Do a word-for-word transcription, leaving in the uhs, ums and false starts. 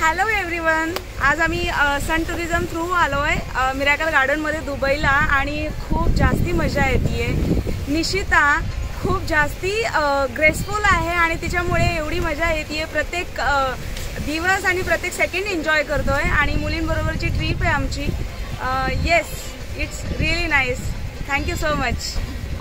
Hello everyone, आज आम्ही सन tourism through आलो आहे मिरॅकल गार्डनमध्ये दुबईला आणि खूप जास्ती मजा येते. निशिता खूप जास्ती ग्रेसफुल आहे आणि तिच्यामुळे एवढी मजा येते. प्रत्येक दिवस आणि प्रत्येक सेकंड एन्जॉय करतोय आणि मुलींबरोबरची ट्रिप आहे आमची. Yes, it's really nice. Thank you so much.